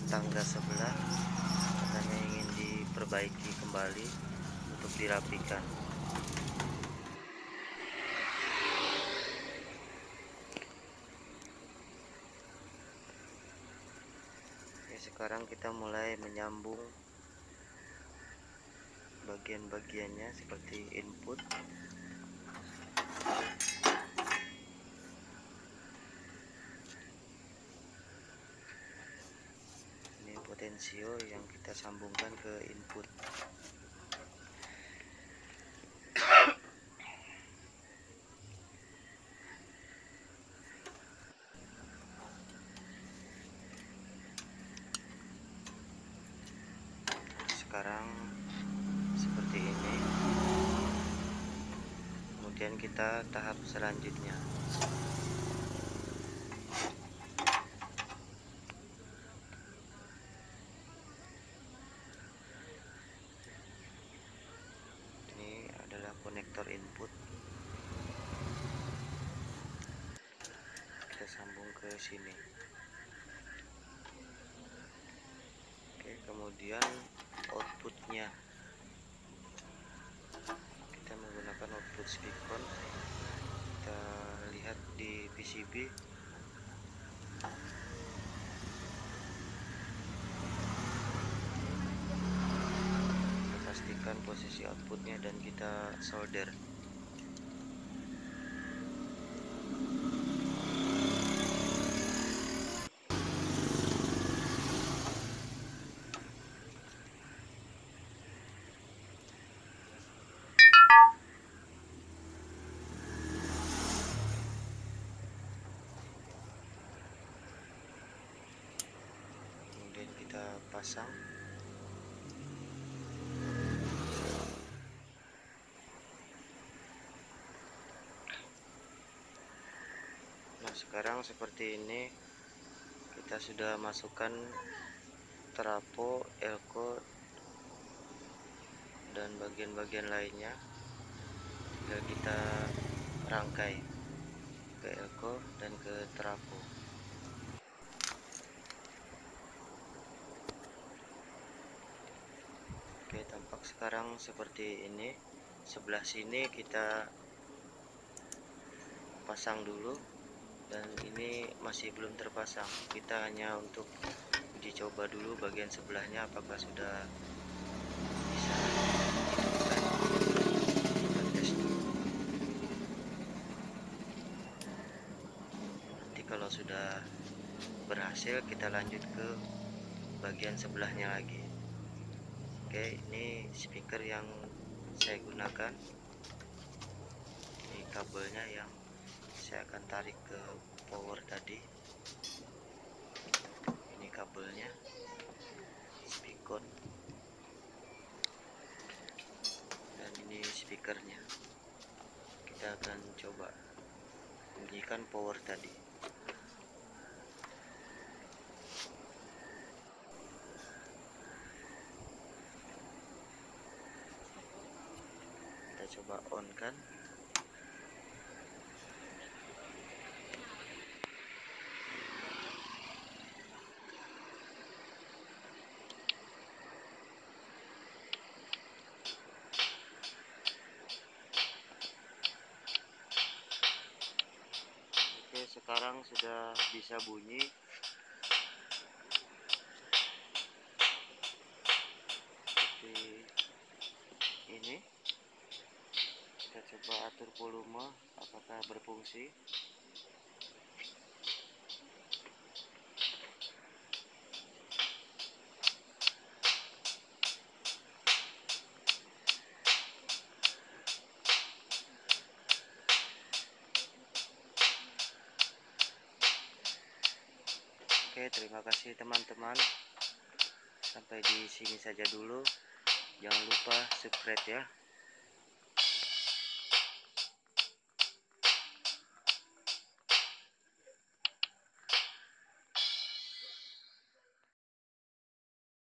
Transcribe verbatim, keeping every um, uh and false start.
tangga sebelah, katanya ingin diperbaiki kembali untuk dirapikan. Oke, sekarang kita mulai menyambung bagian-bagiannya seperti input, ini potensio yang kita sambungkan ke input. Sekarang seperti ini. Kemudian kita tahap selanjutnya. Ini adalah konektor input. Kita sambung ke sini. Oke, kemudian outputnya kita menggunakan output Spicon. Kita lihat di P C B. Kita pastikan posisi outputnya dan kita solder. Kita pasang. Nah, sekarang seperti ini kita sudah masukkan trafo, elko dan bagian-bagian lainnya. Tinggal kita rangkai ke elko dan ke trafo. Oke, tampak sekarang seperti ini. Sebelah sini kita pasang dulu, dan ini masih belum terpasang. Kita hanya untuk uji coba dulu bagian sebelahnya apakah sudah bisa dihidupkan. Kita tes dulu. Nanti kalau sudah berhasil kita lanjut ke bagian sebelahnya lagi. Oke, ini speaker yang saya gunakan. Ini kabelnya yang saya akan tarik ke power tadi. Ini kabelnya, Spicon, dan ini speakernya. Kita akan coba bunyikan power tadi. Kita coba on kan. Oke, sekarang sudah bisa bunyi. Seperti ini. Kita coba atur volume apakah berfungsi. Oke, terima kasih teman-teman. Sampai di sini saja dulu. Jangan lupa subscribe ya.